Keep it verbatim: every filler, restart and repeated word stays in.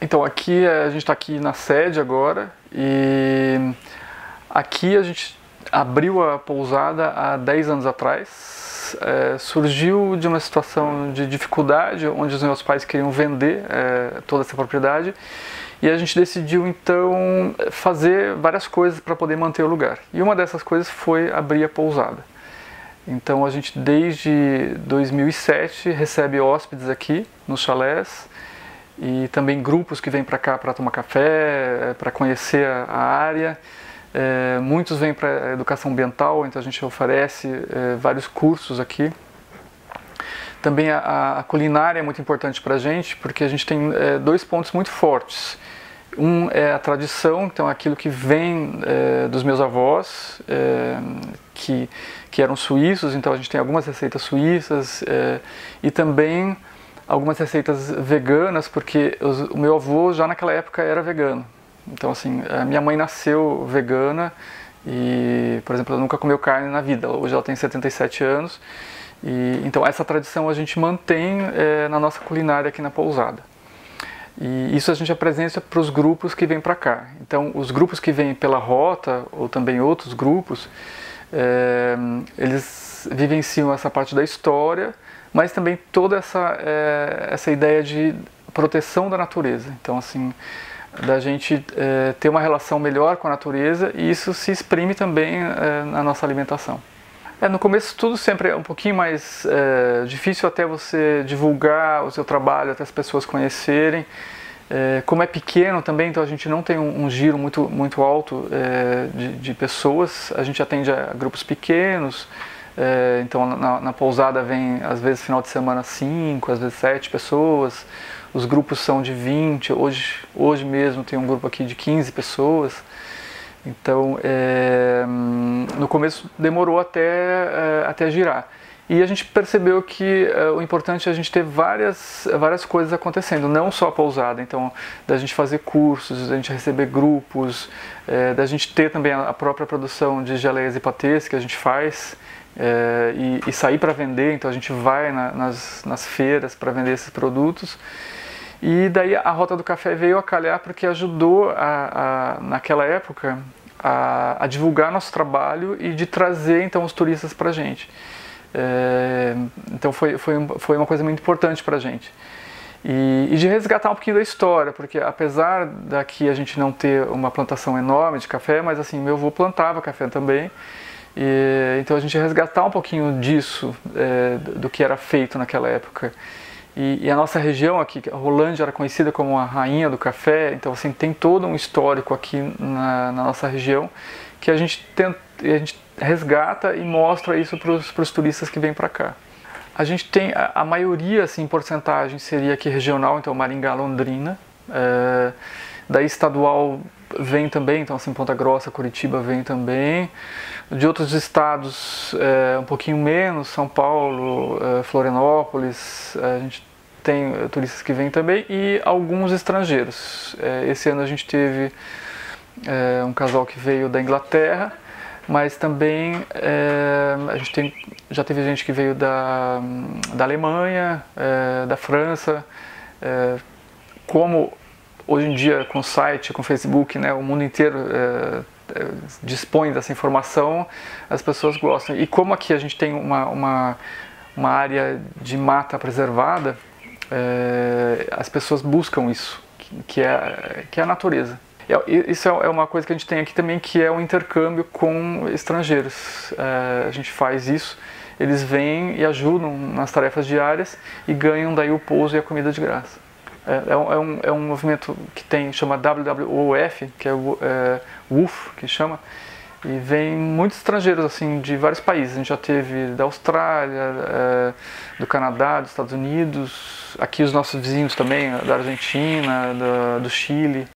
Então aqui a gente está aqui na sede agora e aqui a gente abriu a pousada há dez anos atrás. É, surgiu de uma situação de dificuldade onde os meus pais queriam vender é, toda essa propriedade e a gente decidiu então fazer várias coisas para poder manter o lugar. E uma dessas coisas foi abrir a pousada. Então a gente desde dois mil e sete recebe hóspedes aqui nos chalés e também grupos que vêm para cá para tomar café, para conhecer a área. É, muitos vêm para educação ambiental, então a gente oferece é, vários cursos aqui. Também a, a culinária é muito importante para a gente, porque a gente tem é, dois pontos muito fortes. Um é a tradição, então aquilo que vem é, dos meus avós, é, que, que eram suíços, então a gente tem algumas receitas suíças é, e também algumas receitas veganas, porque os, o meu avô já naquela época era vegano. Então assim, a minha mãe nasceu vegana e, por exemplo, ela nunca comeu carne na vida, hoje ela tem setenta e sete anos, e, então essa tradição a gente mantém é, na nossa culinária aqui na pousada. E isso a gente apresenta para os grupos que vêm para cá. Então, os grupos que vêm pela rota, ou também outros grupos, é, eles vivenciam essa parte da história, mas também toda essa, é, essa ideia de proteção da natureza. Então, assim, da gente é, ter uma relação melhor com a natureza, e isso se exprime também é, na nossa alimentação. É, no começo tudo sempre é um pouquinho mais é, difícil até você divulgar o seu trabalho, até as pessoas conhecerem. É, como é pequeno também, então a gente não tem um, um giro muito, muito alto é, de, de pessoas, a gente atende a grupos pequenos, é, então na, na pousada vem às vezes final de semana cinco, às vezes sete pessoas, os grupos são de vinte, hoje, hoje mesmo tem um grupo aqui de quinze pessoas. Então, é, no começo demorou até, é, até girar. E a gente percebeu que é, o importante é a gente ter várias, várias coisas acontecendo, não só a pousada. Então, da gente fazer cursos, da gente receber grupos, é, da gente ter também a própria produção de geleias e patês que a gente faz é, e, e sair para vender. Então, a gente vai na, nas, nas feiras para vender esses produtos. E daí a Rota do Café veio a calhar porque ajudou, a, a, naquela época, a, a divulgar nosso trabalho e de trazer então os turistas para a gente. É, então foi, foi, foi uma coisa muito importante para a gente. E, e de resgatar um pouquinho da história, porque apesar daqui a gente não ter uma plantação enorme de café, mas assim, meu avô plantava café também. E, então a gente resgatar um pouquinho disso, é, do que era feito naquela época. E, e a nossa região aqui, a Rolândia era conhecida como a rainha do café, então assim, tem todo um histórico aqui na, na nossa região que a gente, tenta, a gente resgata e mostra isso para os turistas que vêm para cá. A gente tem, a, a maioria, assim, em porcentagem seria aqui regional, então Maringá, Londrina, é, daí estadual vem também, então assim, Ponta Grossa, Curitiba vem também, de outros estados é, um pouquinho menos, São Paulo, é, Florianópolis, a gente tem turistas que vêm também e alguns estrangeiros. É, esse ano a gente teve é, um casal que veio da Inglaterra, mas também é, a gente tem, já teve gente que veio da, da Alemanha, é, da França, é, como hoje em dia, com o site, com o Facebook, né, o mundo inteiro é, é, dispõe dessa informação, as pessoas gostam. E como aqui a gente tem uma, uma, uma área de mata preservada, é, as pessoas buscam isso, que é, que é a natureza. Isso é uma coisa que a gente tem aqui também, que é o intercâmbio com estrangeiros. É, a gente faz isso, eles vêm e ajudam nas tarefas diárias e ganham daí o pouso e a comida de graça. É, é, um, é um movimento que tem, chama W W O F, que é o é, W U F, que chama, e vem muitos estrangeiros assim, de vários países. A gente já teve da Austrália, é, do Canadá, dos Estados Unidos, aqui os nossos vizinhos também, da Argentina, do, do Chile.